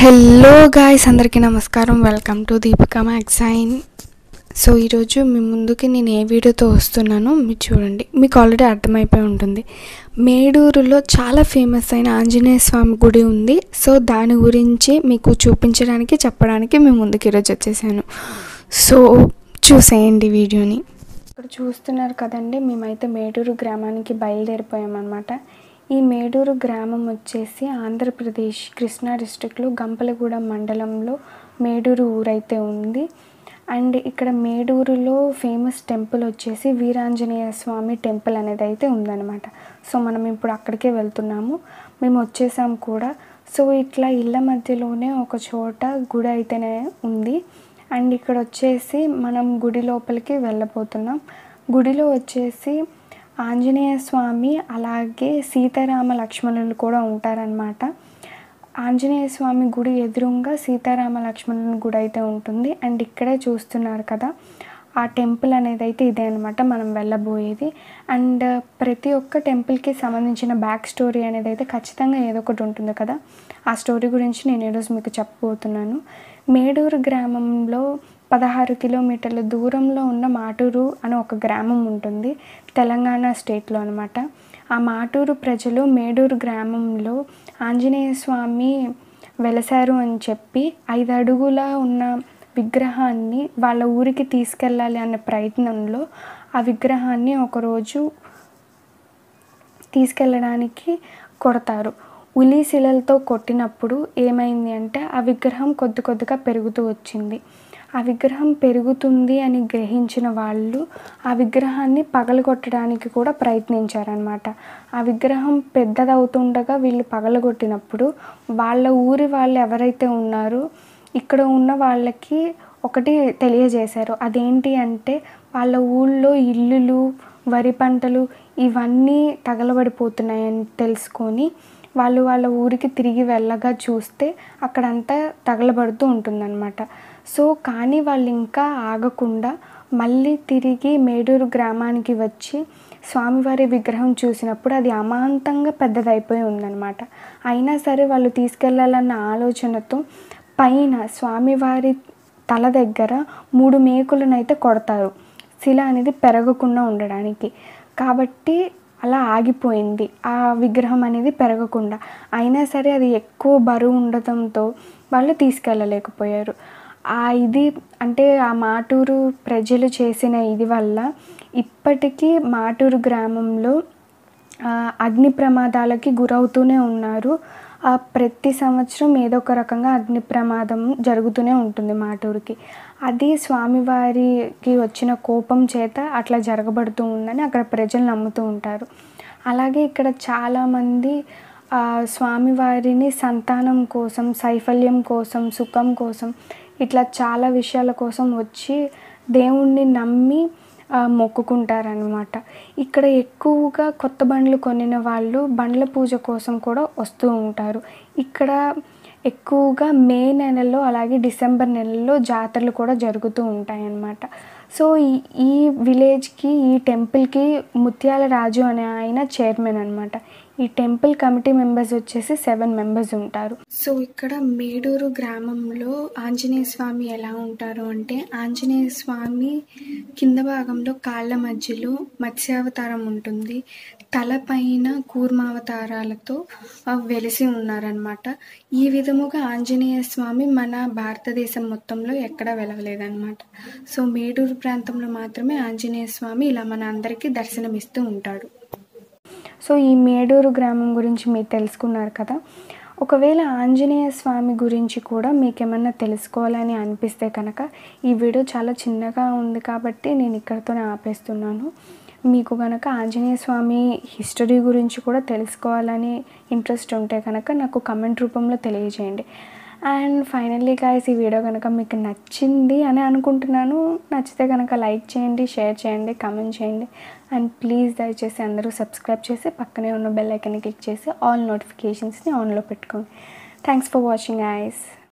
Hello guys, అందరికీ నమస్కారం. Welcome to Deepika magazine. So ఈరోజు మీ ముందుకి నేను ఏ వీడియోతో వస్తున్నానో మీరు చూడండి. మీకు ఆల్రెడీ అర్థమైపోయి ఉంటుంది. మేడూరులో చాలా ఫేమస్ అయిన ఆంజనేయ స్వామి గుడి ఉంది. సో దాని గురించి మీకు చూపించడానికి చెప్పడానికి మీ ముందుకు ఈరోజు వచ్చేసాను. సో చూసేయండి వీడియోని. ఇక్కడ చూస్తున్నారు కదండి, మేమైతే మేడూరు గ్రామానికి బయలుదేరిపోయామన్నమాట. ఈ మేడూరు గ్రామం వచ్చేసి ఆంధ్రప్రదేశ్ కృష్ణా డిస్ట్రిక్ట్లో గంపలగూడెం మండలంలో మేడూరు ఊరైతే ఉంది. అండ్ ఇక్కడ మేడూరులో ఫేమస్ టెంపుల్ వచ్చేసి వీరాంజనేయ స్వామి టెంపుల్ అనేది అయితే ఉందన్నమాట. సో మనం ఇప్పుడు అక్కడికే వెళ్తున్నాము. మేము వచ్చేసాం కూడా. సో ఇట్లా ఇళ్ళ మధ్యలోనే ఒక చోట గుడి అయితేనే ఉంది. అండ్ ఇక్కడ వచ్చేసి మనం గుడి లోపలికి వెళ్ళబోతున్నాం. గుడిలో వచ్చేసి ఆంజనేయ స్వామి అలాగే సీతారామ లక్ష్మణులు కూడా ఉంటారనమాట. ఆంజనేయ స్వామి గుడి ఎదురుగా సీతారామ లక్ష్మణుల గుడి అయితే ఉంటుంది. అండ్ ఇక్కడే చూస్తున్నారు కదా, ఆ టెంపుల్ అనేది అయితే ఇదే అనమాట మనం వెళ్ళబోయేది. అండ్ ప్రతి ఒక్క టెంపుల్కి సంబంధించిన బ్యాక్ స్టోరీ అనేది అయితే ఖచ్చితంగా ఏదో ఒకటి ఉంటుంది కదా. ఆ స్టోరీ గురించి నేను ఈరోజు మీకు చెప్పబోతున్నాను. మేడూరు గ్రామంలో 16 కిలోమీటర్ల దూరంలో ఉన్న మాటూరు అని ఒక గ్రామం ఉంటుంది, తెలంగాణ స్టేట్లో అనమాట. ఆ మాటూరు ప్రజలు మేడూరు గ్రామంలో ఆంజనేయ స్వామి వెలసారు అని చెప్పి 5 అడుగుల ఉన్న విగ్రహాన్ని వాళ్ళ ఊరికి తీసుకెళ్ళాలి అనే ప్రయత్నంలో ఆ విగ్రహాన్ని ఒకరోజు తీసుకెళ్ళడానికి కొడతారు. ఉలి శిలలతో కొట్టినప్పుడు ఏమైంది అంటే ఆ విగ్రహం కొద్దిగా పెరుగుతూ వచ్చింది. ఆ విగ్రహం పెరుగుతుంది అని గ్రహించిన వాళ్ళు ఆ విగ్రహాన్ని పగలగొట్టడానికి కూడా ప్రయత్నించారనమాట. ఆ విగ్రహం పెద్దదవుతుండగా వీళ్ళు పగలగొట్టినప్పుడు వాళ్ళ ఊరి వాళ్ళు ఎవరైతే ఉన్నారో ఇక్కడ ఉన్న వాళ్ళకి ఒకటి తెలియజేశారు. అదేంటి అంటే వాళ్ళ ఊళ్ళో ఇల్లులు, వరి పంటలు ఇవన్నీ తగలబడిపోతున్నాయని తెలుసుకొని వాళ్ళు వాళ్ళ ఊరికి తిరిగి వెళ్ళగా చూస్తే అక్కడంతా తగలబడుతూ ఉంటుందన్నమాట. సో కానీ వాళ్ళు ఇంకా ఆగకుండా మళ్ళీ తిరిగి మేడూరు గ్రామానికి వచ్చి స్వామివారి విగ్రహం చూసినప్పుడు అది అమాంతంగా పెద్దదైపోయి ఉందన్నమాట. అయినా సరే వాళ్ళు తీసుకెళ్ళాలన్న ఆలోచనతో పైన స్వామివారి తల దగ్గర 3 మేకులను అయితే కొడతారు, శిల అనేది పెరగకుండా ఉండడానికి. కాబట్టి అలా ఆగిపోయింది ఆ విగ్రహం అనేది పెరగకుండా. అయినా సరే అది ఎక్కువ బరువు ఉండటంతో వాళ్ళు తీసుకెళ్ళలేకపోయారు. ఇది అంటే ఆ మాటూరు ప్రజలు చేసిన ఇది వల్ల ఇప్పటికీ మాటూరు గ్రామంలో అగ్ని ప్రమాదాలకి గురవుతూనే ఉన్నారు. ప్రతి సంవత్సరం ఏదో ఒక రకంగా అగ్ని ప్రమాదం జరుగుతూనే ఉంటుంది మాటూరుకి. అది స్వామివారికి వచ్చిన కోపం చేత అట్లా జరగబడుతూ ఉందని అక్కడ ప్రజలు నమ్ముతూ ఉంటారు. అలాగే ఇక్కడ చాలామంది స్వామివారిని సంతానం కోసం, సైఫల్యం కోసం, సుఖం కోసం ఇట్లా చాలా విషయాల కోసం వచ్చి దేవుణ్ణి నమ్మి మొక్కుకుంటారనమాట. ఇక్కడ ఎక్కువగా కొత్త బండ్లు కొనిన వాళ్ళు బండ్ల పూజ కోసం కూడా వస్తూ ఉంటారు. ఇక్కడ ఎక్కువగా మే నెలలో అలాగే డిసెంబర్ నెలలో జాతరలు కూడా జరుగుతూ ఉంటాయన్నమాట. సో ఈ విలేజ్కి, ఈ టెంపుల్కి ముత్యాల రాజు అనే ఆయన చైర్మన్ అనమాట. ఈ టెంపుల్ కమిటీ మెంబర్స్ వచ్చేసి 7 మెంబర్స్ ఉంటారు. సో ఇక్కడ మేడూరు గ్రామంలో ఆంజనేయ స్వామి ఎలా ఉంటారు అంటే, ఆంజనేయ స్వామి కింద భాగంలో కాళ్ళ మధ్యలో మత్స్యావతారం ఉంటుంది, తలపైన కూర్మావతారాలతో వెలిసి ఉన్నారనమాట. ఈ విధముగా ఆంజనేయ స్వామి మన భారతదేశం మొత్తంలో ఎక్కడా వెలవలేదన్నమాట. సో మేడూరు ప్రాంతంలో మాత్రమే ఆంజనేయ స్వామి ఇలా మన అందరికీ దర్శనమిస్తూ ఉంటాడు. సో ఈ మేడూరు గ్రామం గురించి మీరు తెలుసుకున్నారు కదా. ఒకవేళ ఆంజనేయ స్వామి గురించి కూడా మీకేమన్నా తెలుసుకోవాలని అనిపిస్తే కనుక ఈ వీడియో చాలా చిన్నగా ఉంది కాబట్టి నేను ఇక్కడితోనే ఆపేస్తున్నాను. మీకు కనుక ఆంజనేయ స్వామి హిస్టరీ గురించి కూడా తెలుసుకోవాలని ఇంట్రెస్ట్ ఉంటే కనుక నాకు కమెంట్ రూపంలో తెలియజేయండి. అండ్ ఫైనల్లీ గాయ్స్, ఈ వీడియో కనుక మీకు నచ్చింది అని అనుకుంటున్నాను. నచ్చితే కనుక లైక్ చేయండి, షేర్ చేయండి, కామెంట్ చేయండి. అండ్ ప్లీజ్ దయచేసి అందరూ సబ్స్క్రైబ్ చేసి పక్కనే ఉన్న బెల్ ఐకాన్ని క్లిక్ చేసి ఆల్ నోటిఫికేషన్స్ని ఆన్లో పెట్టుకోండి. Thanks for watching guys.